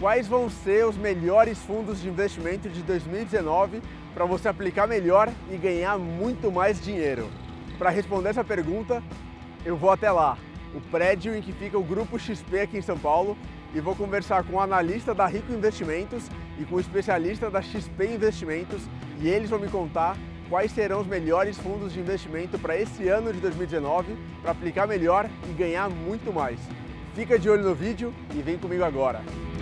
quais vão ser os melhores fundos de investimento de 2019 para você aplicar melhor e ganhar muito mais dinheiro? Para responder essa pergunta, eu vou até lá, o prédio em que fica o Grupo XP aqui em São Paulo, e vou conversar com o analista da Rico Investimentos e com o especialista da XP Investimentos, e eles vão me contar quais serão os melhores fundos de investimento para esse ano de 2019 para aplicar melhor e ganhar muito mais. Fica de olho no vídeo e vem comigo agora.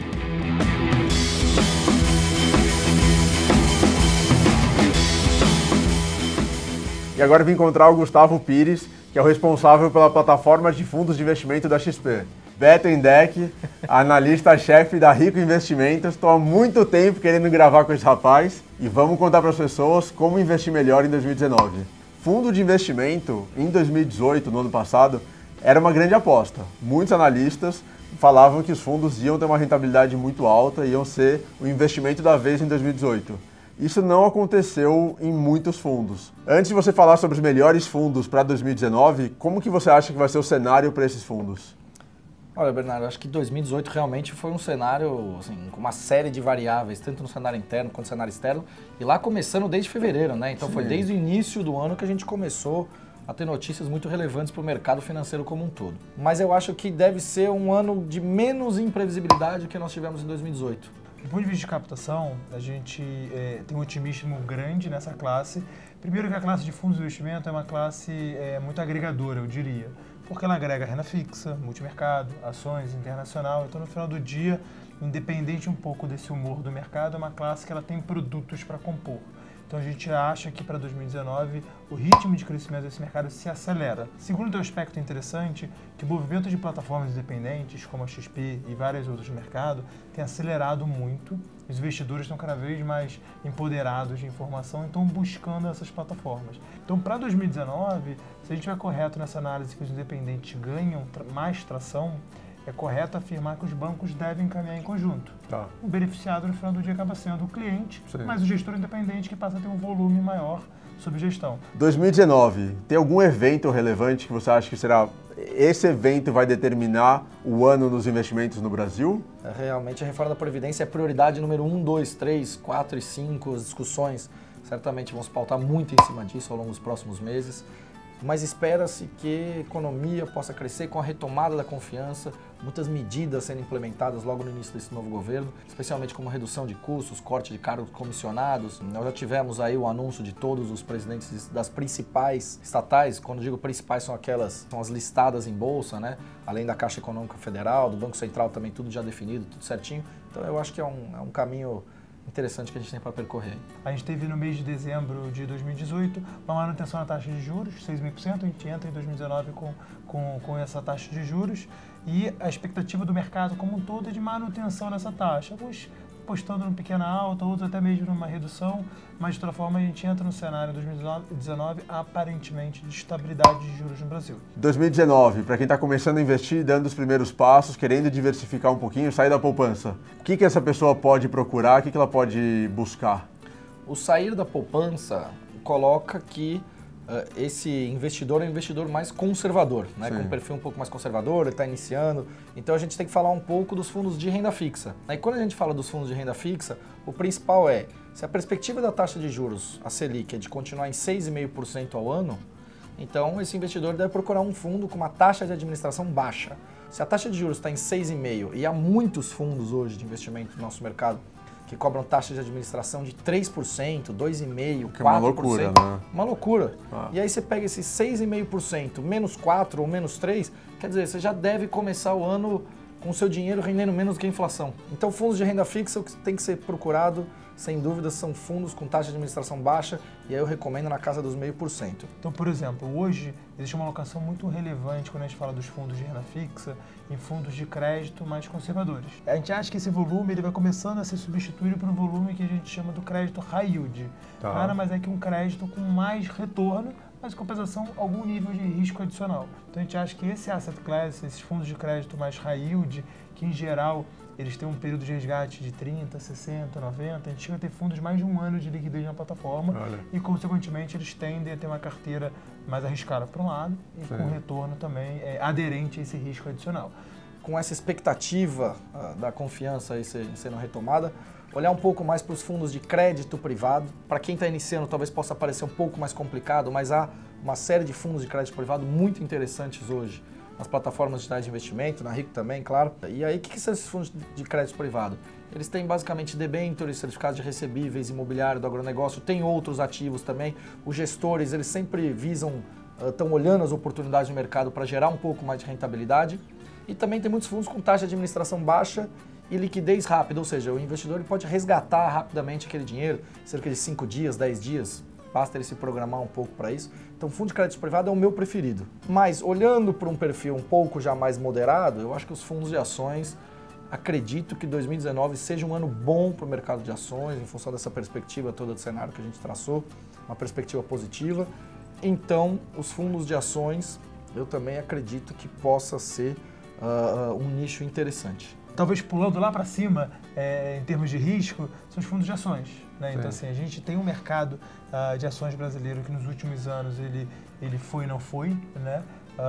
E agora eu vim encontrar o Gustavo Pires, que é o responsável pela plataforma de fundos de investimento da XP. Beto Indec, analista-chefe da Rico Investimentos. Estou há muito tempo querendo gravar com esse rapaz e vamos contar para as pessoas como investir melhor em 2019. Fundo de investimento, em 2018, no ano passado, era uma grande aposta. Muitos analistas falavam que os fundos iam ter uma rentabilidade muito alta e iam ser o investimento da vez em 2018. Isso não aconteceu em muitos fundos. Antes de você falar sobre os melhores fundos para 2019, como que você acha que vai ser o cenário para esses fundos? Olha, Bernardo, acho que 2018 realmente foi um cenário assim, com uma série de variáveis, tanto no cenário interno quanto no cenário externo, e lá começando desde fevereiro, né? Então foi desde o início do ano que a gente começou a ter notícias muito relevantes para o mercado financeiro como um todo. Mas eu acho que deve ser um ano de menos imprevisibilidade que nós tivemos em 2018. Do ponto de vista de captação, a gente tem um otimismo grande nessa classe. Primeiro que a classe de fundos de investimento é uma classe muito agregadora, eu diria, porque ela agrega renda fixa, multimercado, ações, internacional. Então, no final do dia, independente um pouco desse humor do mercado, é uma classe que ela tem produtos para compor. Então, a gente acha que para 2019 o ritmo de crescimento desse mercado se acelera. Segundo aspecto interessante, que o movimento de plataformas independentes, como a XP e várias outras do mercado, tem acelerado muito. Os investidores estão cada vez mais empoderados de informação e estão buscando essas plataformas. Então, para 2019, se a gente vai correto nessa análise que os independentes ganham mais tração, é correto afirmar que os bancos devem caminhar em conjunto. Tá. O beneficiado, no final do dia, acaba sendo o cliente, Sim. mas o gestor independente que passa a ter um volume maior sob gestão. 2019, tem algum evento relevante que você acha que será... Esse evento vai determinar o ano dos investimentos no Brasil? Realmente a reforma da Previdência é prioridade número 1, 2, 3, 4 e 5. As discussões certamente vão se pautar muito em cima disso ao longo dos próximos meses. Mas espera-se que a economia possa crescer com a retomada da confiança, muitas medidas sendo implementadas logo no início desse novo governo, especialmente como redução de custos, corte de cargos comissionados. Nós já tivemos aí o anúncio de todos os presidentes das principais estatais, quando digo principais são as listadas em bolsa, né? Além da Caixa Econômica Federal, do Banco Central também, tudo já definido, tudo certinho. Então eu acho que é um caminho interessante que a gente tem para percorrer. A gente teve no mês de dezembro de 2018 uma manutenção na taxa de juros, 6,5%. A gente entra em 2019 com essa taxa de juros e a expectativa do mercado como um todo é de manutenção nessa taxa. Alguns apostando numa pequena alta, outros até mesmo numa redução, mas de toda forma a gente entra no cenário 2019 aparentemente de estabilidade de juros no Brasil. 2019, para quem está começando a investir, dando os primeiros passos, querendo diversificar um pouquinho, sair da poupança. O que essa pessoa pode procurar, o que ela pode buscar? O sair da poupança coloca que esse investidor é um investidor mais conservador, né? Com um perfil um pouco mais conservador, ele está iniciando. Então a gente tem que falar um pouco dos fundos de renda fixa. E quando a gente fala dos fundos de renda fixa, o principal é, se a perspectiva da taxa de juros, a Selic, é de continuar em 6,5% ao ano, então esse investidor deve procurar um fundo com uma taxa de administração baixa. Se a taxa de juros está em 6,5%, e há muitos fundos hoje de investimento no nosso mercado que cobram taxas de administração de 3%, 2,5%, 4%. Que é uma loucura, né? Uma loucura. E aí você pega esses 6,5%, menos 4% ou menos 3%, quer dizer, você já deve começar o ano com o seu dinheiro rendendo menos que a inflação. Então, fundos de renda fixa, o que tem que ser procurado, sem dúvida, são fundos com taxa de administração baixa, e aí eu recomendo na casa dos 0,5%. Então, por exemplo, hoje existe uma alocação muito relevante quando a gente fala dos fundos de renda fixa em fundos de crédito mais conservadores. A gente acha que esse volume ele vai começando a ser substituído por um volume que a gente chama do crédito high yield. Tá. Nada mais é que um crédito com mais retorno, mas em compensação algum nível de risco adicional. Então a gente acha que esse asset class, esses fundos de crédito mais high yield, que em geral eles têm um período de resgate de 30, 60, 90, a gente chega a ter fundos de mais de um ano de liquidez na plataforma. Olha. E, consequentemente, eles tendem a ter uma carteira mais arriscada para um lado e com retorno também aderente a esse risco adicional. com essa expectativa da confiança aí sendo retomada, olhar um pouco mais para os fundos de crédito privado. Para quem está iniciando, talvez possa parecer um pouco mais complicado, mas há uma série de fundos de crédito privado muito interessantes hoje nas plataformas digitais de investimento, na Rico também, claro. E aí, o que são esses fundos de crédito privado? Eles têm basicamente debêntures, certificados de recebíveis, imobiliário do agronegócio, tem outros ativos também. Os gestores, eles sempre visam, estão olhando as oportunidades do mercado para gerar um pouco mais de rentabilidade. E também tem muitos fundos com taxa de administração baixa e liquidez rápida, ou seja, o investidor ele pode resgatar rapidamente aquele dinheiro, cerca de 5 dias, 10 dias, basta ele se programar um pouco para isso. Então, fundo de crédito privado é o meu preferido. Mas, olhando para um perfil um pouco já mais moderado, eu acho que os fundos de ações, acredito que 2019 seja um ano bom para o mercado de ações, em função dessa perspectiva toda do cenário que a gente traçou, uma perspectiva positiva. Então, os fundos de ações, eu também acredito que possa ser um nicho interessante. Talvez pulando lá para cima, em termos de risco, são os fundos de ações. Né? Então, assim, a gente tem um mercado de ações brasileiro que nos últimos anos ele foi e não foi, né?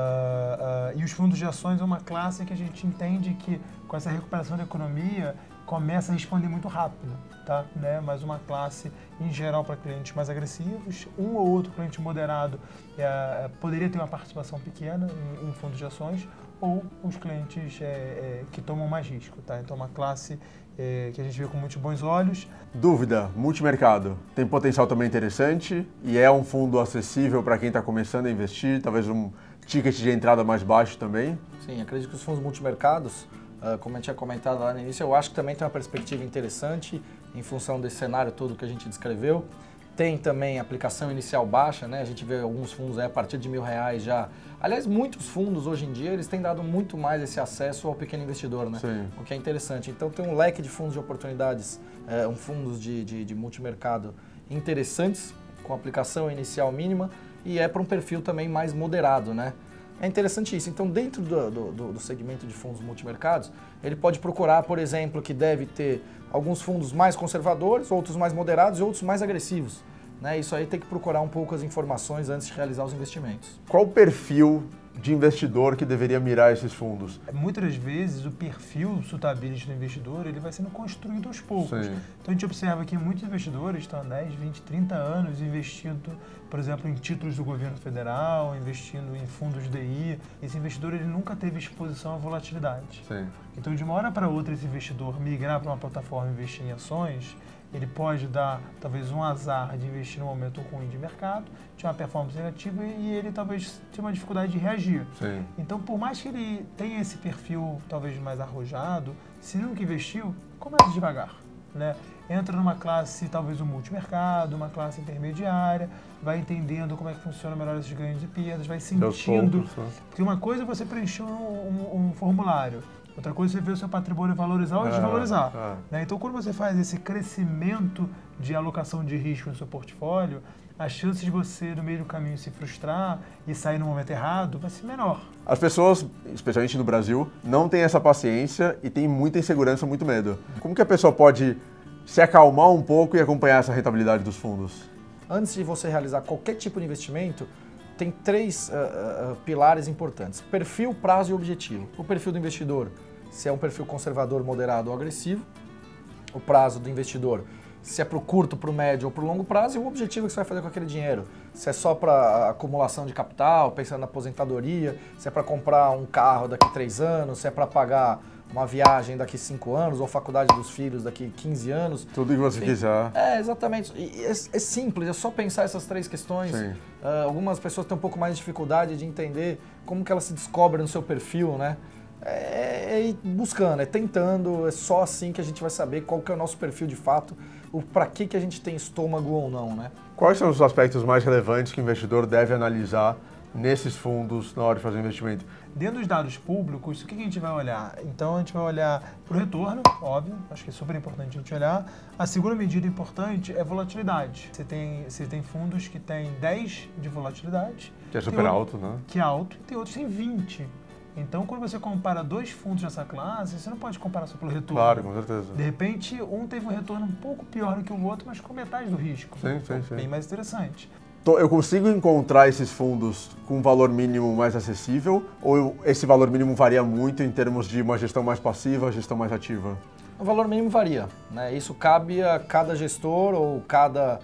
E os fundos de ações é uma classe que a gente entende que, com essa recuperação da economia, começa a responder muito rápido, tá? Né? Mas uma classe, em geral, para clientes mais agressivos, um ou outro cliente moderado poderia ter uma participação pequena em fundos de ações, ou os clientes que tomam mais risco, tá? Então, uma classe que a gente vê com muitos bons olhos. Dúvida, multimercado, tem potencial também interessante e é um fundo acessível para quem está começando a investir, talvez um ticket de entrada mais baixo também? Sim, acredito que os fundos multimercados, como eu tinha comentado lá no início, eu acho que também tem uma perspectiva interessante em função desse cenário todo que a gente descreveu. Tem também aplicação inicial baixa, né? A gente vê alguns fundos aí a partir de R$1.000 já. Aliás, muitos fundos hoje em dia, eles têm dado muito mais esse acesso ao pequeno investidor, né? Sim. O que é interessante. Então tem um leque de fundos de oportunidades, fundos de multimercado interessantes, com aplicação inicial mínima, e é para um perfil também mais moderado, né? É interessante isso. Então, dentro do segmento de fundos multimercados, ele pode procurar, por exemplo, que deve ter alguns fundos mais conservadores, outros mais moderados e outros mais agressivos. Né? Isso aí tem que procurar um pouco as informações antes de realizar os investimentos. Qual o perfil de investidor que deveria mirar esses fundos? Muitas das vezes o perfil suitability do investidor ele vai sendo construído aos poucos. Sim. Então a gente observa que muitos investidores estão há 10, 20, 30 anos investindo, por exemplo, em títulos do governo federal, investindo em fundos de DI. Esse investidor ele nunca teve exposição à volatilidade. Sim. Então de uma hora para outra esse investidor migrar para uma plataforma e investir em ações, ele pode dar, talvez, um azar de investir num momento ruim de mercado, tinha uma performance negativa e ele talvez tenha uma dificuldade de reagir. Sim. Então, por mais que ele tenha esse perfil talvez mais arrojado, se nunca investiu, comece devagar. Né? Entra numa classe, talvez um multimercado, uma classe intermediária, vai entendendo como é que funciona melhor esses ganhos e perdas, vai sentindo. Porque uma coisa é você preencher um formulário, outra coisa é você ver o seu patrimônio valorizar ou desvalorizar. Né? Então, quando você faz esse crescimento de alocação de risco no seu portfólio, a chance de você, no meio do caminho, se frustrar e sair no momento errado vai ser menor. As pessoas, especialmente no Brasil, não têm essa paciência e têm muita insegurança, muito medo. Como que a pessoa pode se acalmar um pouco e acompanhar essa rentabilidade dos fundos? Antes de você realizar qualquer tipo de investimento, tem três pilares importantes: perfil, prazo e objetivo. O perfil do investidor, se é um perfil conservador, moderado ou agressivo. O prazo do investidor, se é para o curto, para o médio ou para o longo prazo, e o objetivo que você vai fazer com aquele dinheiro. Se é só para acumulação de capital, pensando na aposentadoria, se é para comprar um carro daqui a 3 anos, se é para pagar uma viagem daqui a 5 anos, ou faculdade dos filhos daqui a 15 anos. Tudo que você quiser. Exatamente. E é simples, é só pensar essas três questões. Algumas pessoas têm um pouco mais de dificuldade de entender como que elas se descobrem no seu perfil, né? É ir buscando, é tentando, é só assim que a gente vai saber qual que é o nosso perfil de fato, para que a gente tem estômago ou não, né? Quais são os aspectos mais relevantes que o investidor deve analisar nesses fundos na hora de fazer o investimento? Dentro dos dados públicos, o que a gente vai olhar? Então, a gente vai olhar para o retorno, óbvio, acho que é super importante a gente olhar. A segunda medida importante é volatilidade. Você tem fundos que têm 10 de volatilidade. Que é super alto, né? Que é alto, e tem outros que têm 20. Então, quando você compara dois fundos nessa classe, você não pode comparar só pelo retorno. Claro, com certeza. De repente, um teve um retorno um pouco pior do que o outro, mas com metade do risco. Sim. Bem mais interessante. eu consigo encontrar esses fundos com um valor mínimo mais acessível ou esse valor mínimo varia muito em termos de uma gestão mais passiva, gestão mais ativa? O valor mínimo varia, né? Isso cabe a cada gestor ou cada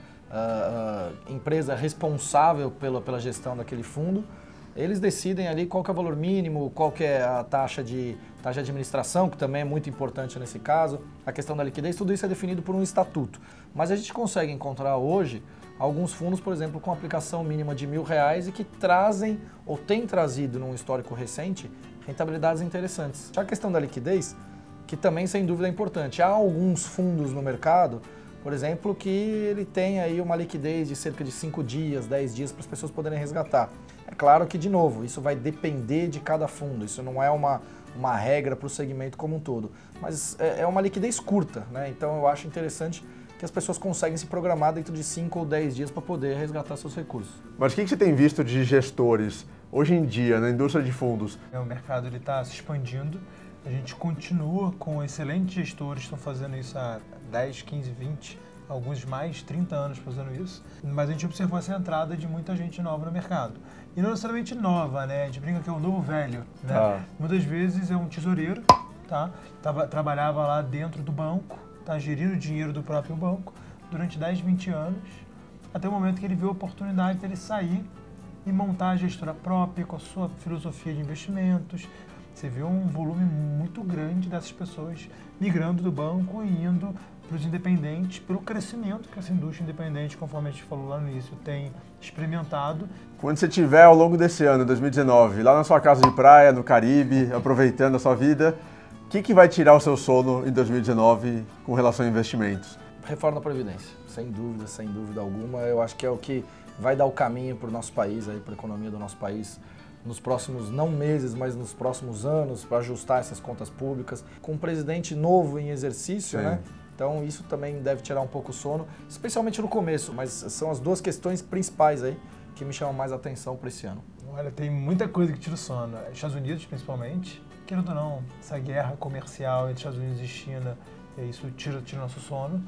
empresa responsável pela gestão daquele fundo. Eles decidem ali qual que é o valor mínimo, qual que é a taxa de administração, que também é muito importante nesse caso, a questão da liquidez, tudo isso é definido por um estatuto. Mas a gente consegue encontrar hoje alguns fundos, por exemplo, com aplicação mínima de R$1.000 e que trazem ou têm trazido num histórico recente rentabilidades interessantes. Já a questão da liquidez, que também sem dúvida é importante. Há alguns fundos no mercado, por exemplo, que ele tem aí uma liquidez de cerca de 5 dias, 10 dias para as pessoas poderem resgatar. É claro que, de novo, isso vai depender de cada fundo, isso não é uma regra para o segmento como um todo, mas é uma liquidez curta, né? Então eu acho interessante que as pessoas conseguem se programar dentro de 5 ou 10 dias para poder resgatar seus recursos. Mas o que você tem visto de gestores hoje em dia na indústria de fundos? O mercado está se expandindo, a gente continua com excelentes gestores que estão fazendo isso há 10, 15, 20, alguns mais, 30 anos fazendo isso, mas a gente observou essa entrada de muita gente nova no mercado. E não necessariamente nova, né? A gente brinca que é o novo velho, né? Muitas vezes é um tesoureiro, tá? Trabalhava lá dentro do banco, tá gerindo o dinheiro do próprio banco durante 10, 20 anos, até o momento que ele vê a oportunidade de ele sair e montar a gestora própria com a sua filosofia de investimentos. Você vê um volume muito grande dessas pessoas migrando do banco e indo para os independentes, pelo crescimento que essa indústria independente, conforme a gente falou lá no início, tem experimentado. Quando você estiver ao longo desse ano, 2019, lá na sua casa de praia, no Caribe, aproveitando a sua vida, o que vai tirar o seu sono em 2019 com relação a investimentos? Reforma da Previdência, sem dúvida alguma. Eu acho que é o que vai dar o caminho para o nosso país, para a economia do nosso país, nos próximos, não meses, mas nos próximos anos, para ajustar essas contas públicas. Com um presidente novo em exercício, né? Então isso também deve tirar um pouco o sono, especialmente no começo, mas são as duas questões principais aí que me chamam mais a atenção para esse ano. Olha, tem muita coisa que tira o sono. Estados Unidos, principalmente, querendo ou não, essa guerra comercial entre Estados Unidos e China, isso tira o nosso sono.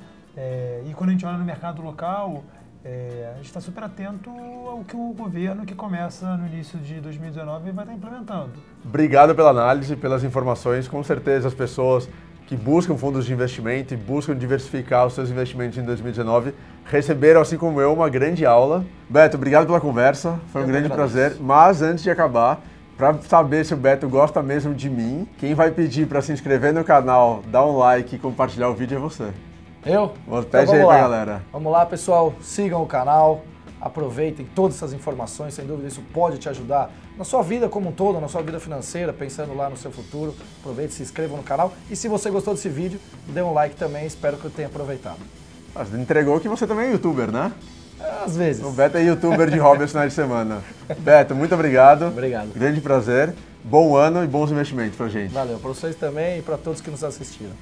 E quando a gente olha no mercado local, a gente está super atento ao que o governo, que começa no início de 2019, vai estar implementando. Obrigado pela análise, pelas informações. Com certeza as pessoas que buscam fundos de investimento e buscam diversificar os seus investimentos em 2019 receberam, assim como eu, uma grande aula. Beto, obrigado pela conversa, foi um grande prazer. Mas antes de acabar, para saber se o Beto gosta mesmo de mim, quem vai pedir para se inscrever no canal, dar um like e compartilhar o vídeo é você. Eu? Pede aí pra galera. Vamos lá, pessoal, sigam o canal, aproveitem todas essas informações, sem dúvida isso pode te ajudar na sua vida como um todo, na sua vida financeira, pensando lá no seu futuro. Aproveite, se inscreva no canal e se você gostou desse vídeo, dê um like também, espero que eu tenha aproveitado. Você entregou que você também é youtuber, né? Às vezes. O Beto é youtuber de hobby aos finais de semana. Beto, muito obrigado. Obrigado. Grande prazer. Bom ano e bons investimentos pra gente. Valeu, para vocês também e para todos que nos assistiram.